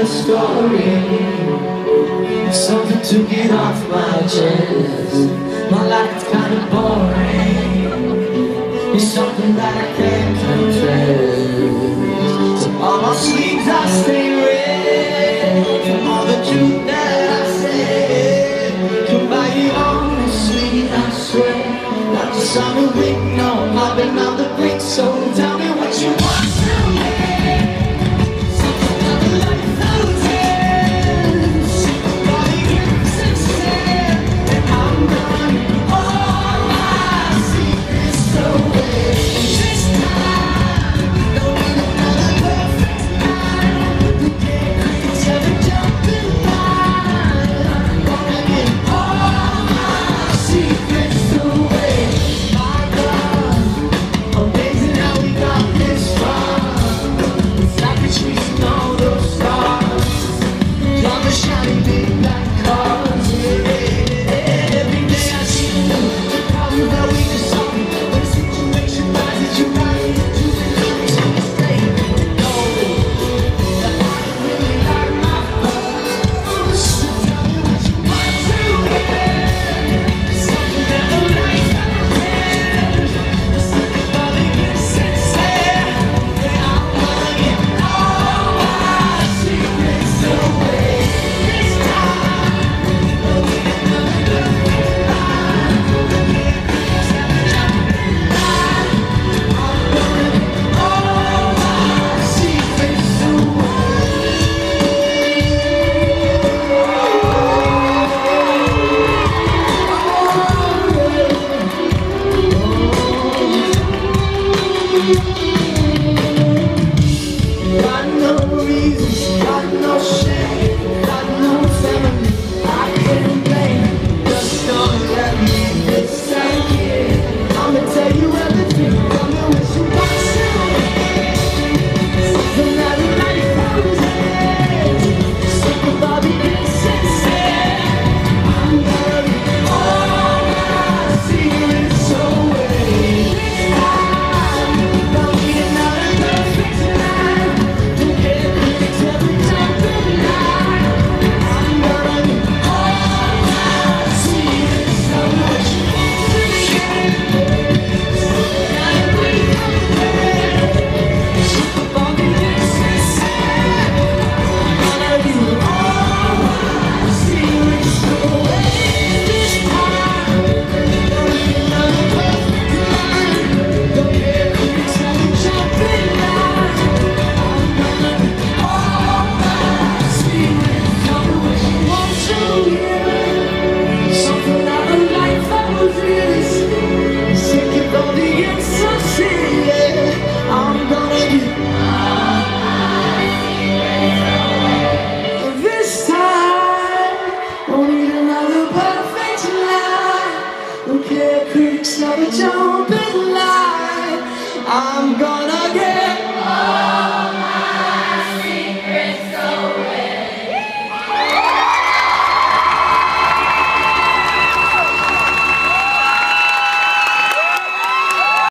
a story, something to get off my chest. My life is kind of boring, it's something that I can't confess. So all my sleeves I stay red, from all the truth that I said. Come by you honestly, I swear, not just on a week.